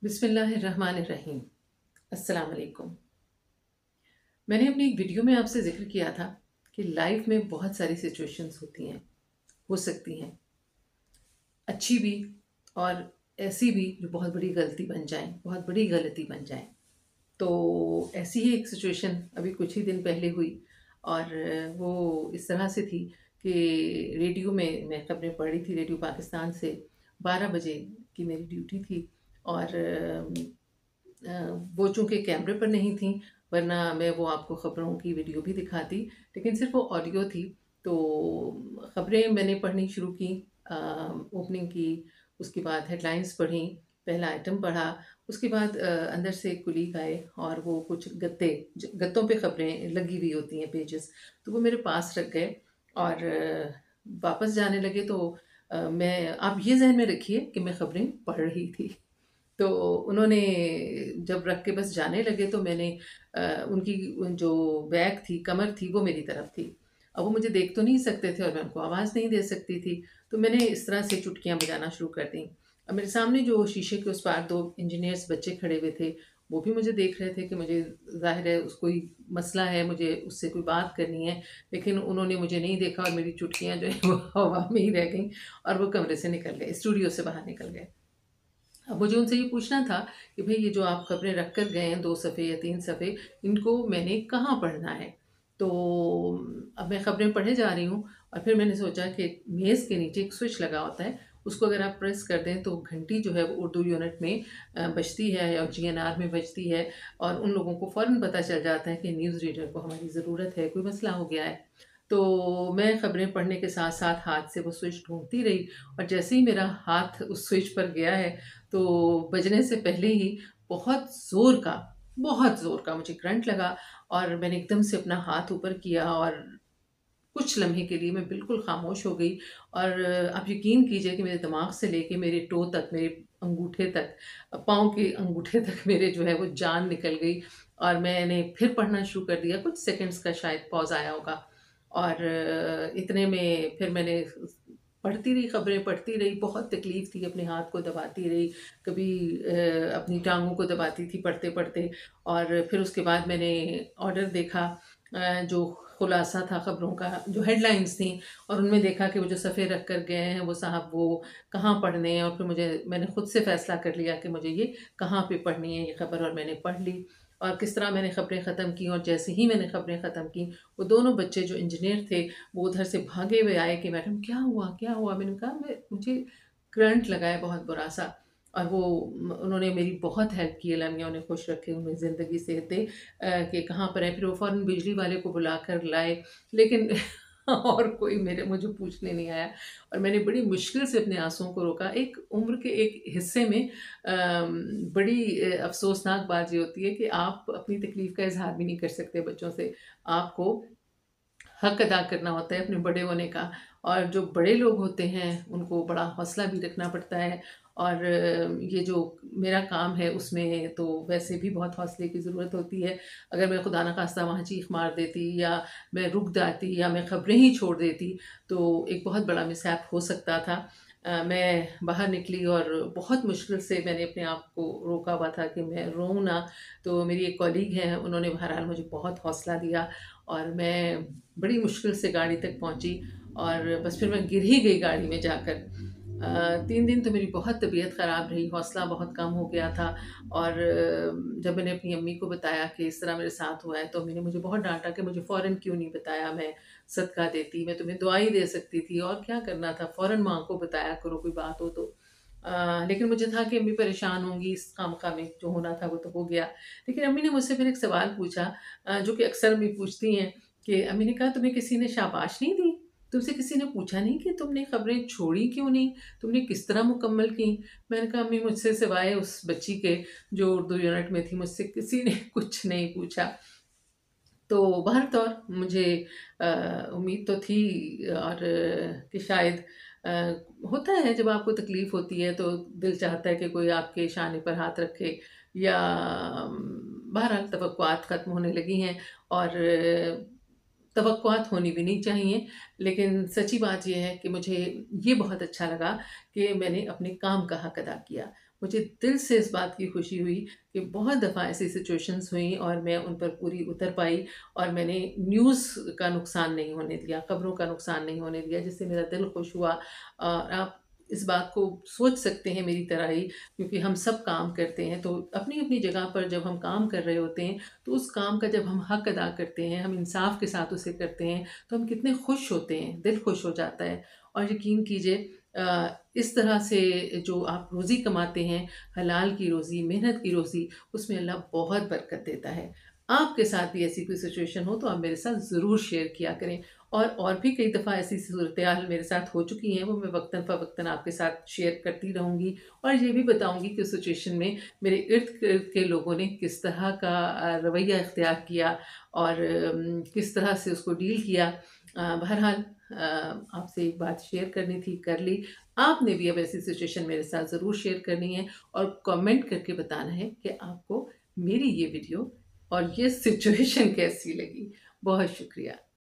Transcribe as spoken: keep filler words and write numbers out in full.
بسم اللہ الرحمن الرحیم۔ السلام علیکم۔ میں نے اپنی ایک ویڈیو میں آپ سے ذکر کیا تھا کہ لائف میں بہت ساری سچویشنز ہوتی ہیں، ہو سکتی ہیں اچھی بھی اور ایسی بھی جو بہت بڑی غلطی بن جائیں، بہت بڑی غلطی بن جائیں۔ تو ایسی ہی ایک سچویشن ابھی کچھ ہی دن پہلے ہوئی، اور وہ اس طرح سے تھی کہ ریڈیو میں میں خبریں پڑھ رہی تھی، ریڈیو پاکستان سے بارہ بجے کی میری ڈیوٹی تھی، اور وہ چونکہ کیمرے پر نہیں تھیں، ورنہ میں وہ آپ کو خبروں کی ویڈیو بھی دکھاتی، لیکن صرف وہ آڈیو تھی۔ تو خبریں میں نے پڑھنی شروع کی، اوپننگ کی، اس کے بعد ہیڈ لائنز پڑھیں، پہلا آئٹم پڑھا، اس کے بعد اندر سے ایک کلیگ آئے اور وہ کچھ گتے گتوں پہ خبریں لگی ہوئی ہوتی ہیں، پیجز، تو وہ میرے پاس رکھ گئے اور واپس جانے لگے۔ تو میں آپ یہ ذہن میں رکھیے کہ میں خبریں پڑھ رہی تھی۔ تو انہوں نے جب رکھ کے بس جانے لگے تو میں نے ان کی جو بیک تھی، کمر تھی، وہ میری طرف تھی۔ اب وہ مجھے دیکھ تو نہیں سکتے تھے اور میں ان کو آواز نہیں دے سکتی تھی، تو میں نے اس طرح سے چٹکیاں بجانا شروع کر دیں۔ اب میرے سامنے جو شیشے کے اس پار دو انجینئرس بچے کھڑے ہوئے تھے، وہ بھی مجھے دیکھ رہے تھے کہ مجھے ظاہر ہے اس کوئی مسئلہ ہے، مجھے اس سے کوئی بات کرنی ہے، لیکن انہوں نے مجھے نہیں دیکھا اور میری چٹکیاں جو ہیں وہ ہوا میں ہی رہ گئیں اور وہ کمرے سے نکل گئے، اسٹوڈیو سے باہر نکل گئے۔ اب مجھے ان سے یہ پوچھنا تھا کہ بھئی یہ جو آپ خبریں رکھ کر گئے ہیں، دو صفحے یا تین صفحے، ان کو میں نے کہاں پڑھنا ہے؟ تو اب میں خبریں پڑھے جا رہی ہوں، اور پھر میں نے سوچا کہ میز کے نیچے ایک سوئچ لگا ہوتا ہے، اس کو اگر آپ پریس کر دیں تو گھنٹی جو ہے وہ اردو یونٹ میں بجتی ہے اور جی این آر میں بجتی ہے، اور ان لوگوں کو فوراً پتہ چل جاتا ہے کہ نیوز ریڈر کو ہماری ضرورت ہے، کوئی مسئلہ ہو گیا ہے۔ تو میں خبریں پڑھنے کے ساتھ ساتھ ہاتھ سے وہ سوئچ ڈھونڈتی رہی، اور جیسے ہی میرا ہاتھ اس سوئچ پر گیا ہے تو بجنے سے پہلے ہی بہت زور کا بہت زور کا مجھے کرنٹ لگا، اور میں نے ایک دم سے اپنا ہاتھ اوپر کیا اور کچھ لمحے کے لیے میں بالکل خاموش ہو گئی۔ اور آپ یقین کیجئے کہ میرے دماغ سے لے کے میرے ٹو تک، میرے انگوٹھے تک، پاؤں کے انگوٹھے تک میرے جو ہے وہ جان نکل گئی، اور میں نے پھر پڑھنا شروع کر دیا۔ کچھ سیکنڈز کا شاید پاز آیا ہوگا، اور اتنے میں پھر میں نے پڑھتی رہی، خبریں پڑھتی رہی، بہت تکلیف تھی، اپنے ہاتھ کو دباتی رہی، کبھی اپنی ٹانگوں کو دباتی تھی پڑھتے پڑھتے۔ اور پھر اس کے بعد میں نے آرڈر دیکھا، جو خلاصہ تھا خبروں کا، جو ہیڈ لائنز تھیں، اور ان میں دیکھا کہ وہ جو صفحے رکھ کر گئے ہیں وہ صاحب وہ کہاں پڑھنے ہیں، اور پھر مجھے میں نے خود سے فیصلہ کر لیا کہ مجھے یہ کہاں پہ پڑھنی ہے یہ خبر، اور میں نے پڑھ لی۔ اور کس طرح میں نے خبریں ختم کی، اور جیسے ہی میں نے خبریں ختم کی، وہ دونوں بچے جو انجینئر تھے وہ ادھر سے بھاگے ہوئے آئے کہ میڈم کیا ہوا کیا ہوا؟ میں نے کہا میں مجھے کرنٹ لگا ہے بہت برا سا، اور وہ انہوں نے میری بہت ہیلپ کی، اللہ میاں انہیں خوش رکھے، انہیں زندگی صحت دے، کہ کہاں پر ہے۔ پھر وہ فوراً بجلی والے کو بلا کر لائے، لیکن اور کوئی میرے مجھے پوچھنے نہیں آیا، اور میں نے بڑی مشکل سے اپنے آنسوؤں کو روکا۔ ایک عمر کے ایک حصے میں بڑی افسوسناک بات یہ ہوتی ہے کہ آپ اپنی تکلیف کا اظہار بھی نہیں کر سکتے بچوں سے، آپ کو حق ادا کرنا ہوتا ہے اپنے بڑے ہونے کا، اور جو بڑے لوگ ہوتے ہیں ان کو بڑا حوصلہ بھی رکھنا پڑتا ہے، اور یہ جو میرا کام ہے اس میں تو ویسے بھی بہت حوصلے کی ضرورت ہوتی ہے۔ اگر میں خدا نخواستہ وہاں چیخ مار دیتی، یا میں رک جاتی، یا میں خبریں ہی چھوڑ دیتی، تو ایک بہت بڑا مس ہیپ ہو سکتا تھا۔ میں باہر نکلی اور بہت مشکل سے میں نے اپنے آپ کو روکا ہوا تھا کہ میں روؤں نہ۔ تو میری ایک کولیگ ہیں، انہوں نے بہرحال مجھے بہت حوصلہ دیا، اور میں بڑی مشکل سے گاڑی تک پہنچی، اور بس پھر میں گر ہی گئی گاڑی میں جا کر۔ تین دن تو میری بہت طبیعت خراب رہی، حوصلہ بہت کم ہو گیا تھا، اور جب میں نے اپنی امی کو بتایا کہ اس طرح میرے ساتھ ہوا ہے تو امی نے مجھے بہت ڈانٹا کہ مجھے فوراً کیوں نہیں بتایا، میں صدقہ دیتی، میں تمہیں دعائی دے سکتی تھی، اور کیا کرنا تھا، فوراً ماں کو بتایا کرو کوئی بات ہو تو۔ آ, لیکن مجھے تھا کہ امی پریشان ہوں گی، اس خام خواہ میں جو ہونا تھا وہ تو ہو گیا۔ لیکن امی نے مجھ سے پھر ایک سوال پوچھا، جو کہ اکثر امی پوچھتی ہیں، کہ امی نے کہا تمہیں کسی نے شاباش نہیں دی؟ تم سے کسی نے پوچھا نہیں کہ تم نے خبریں چھوڑی کیوں نہیں، تم نے کس طرح مکمل کی؟ میں نے کہا امی مجھ سے سوائے اس بچی کے جو اردو یونٹ میں تھی، مجھ سے کسی نے کچھ نہیں پوچھا۔ تو بہر طور مجھے امید تو تھی، اور کہ شاید ہوتا ہے جب آپ کو تکلیف ہوتی ہے تو دل چاہتا ہے کہ کوئی آپ کے شانے پر ہاتھ رکھے، یا بہرحال توقعات ختم ہونے لگی ہیں، اور توقعات ہونی بھی نہیں چاہیے، لیکن سچی بات یہ ہے کہ مجھے یہ بہت اچھا لگا کہ میں نے اپنے کام کا حق ادا کیا۔ مجھے دل سے اس بات کی خوشی ہوئی کہ بہت دفعہ ایسی سچویشنز ہوئیں اور میں ان پر پوری اتر پائی، اور میں نے نیوز کا نقصان نہیں ہونے دیا، خبروں کا نقصان نہیں ہونے دیا، جس سے میرا دل خوش ہوا۔ اور آپ اس بات کو سوچ سکتے ہیں میری طرح ہی، کیونکہ ہم سب کام کرتے ہیں، تو اپنی اپنی جگہ پر جب ہم کام کر رہے ہوتے ہیں تو اس کام کا جب ہم حق ادا کرتے ہیں، ہم انصاف کے ساتھ اسے کرتے ہیں، تو ہم کتنے خوش ہوتے ہیں، دل خوش ہو جاتا ہے۔ اور یقین کیجئے آ، اس طرح سے جو آپ روزی کماتے ہیں، حلال کی روزی، محنت کی روزی، اس میں اللہ بہت برکت دیتا ہے۔ آپ کے ساتھ بھی ایسی کوئی سچویشن ہو تو آپ میرے ساتھ ضرور شیئر کیا کریں، اور اور بھی کئی دفعہ ایسی صورتحال میرے ساتھ ہو چکی ہیں، وہ میں وقتاً فوقتاً آپ کے ساتھ شیئر کرتی رہوں گی، اور یہ بھی بتاؤں گی کہ اس سچویشن میں میرے ارد گرد کے لوگوں نے کس طرح کا آ، رویہ اختیار کیا، اور ام، کس طرح سے اس کو ڈیل کیا۔ آ، بہرحال آ، آپ سے ایک بات شیئر کرنی تھی، کر لی۔ آپ نے بھی اب ایسی سچویشن میرے ساتھ ضرور شیئر کرنی ہے، اور کامنٹ کر کے بتانا ہے کہ آپ کو میری یہ ویڈیو اور یہ سچویشن کیسی لگی۔ بہت شکریہ۔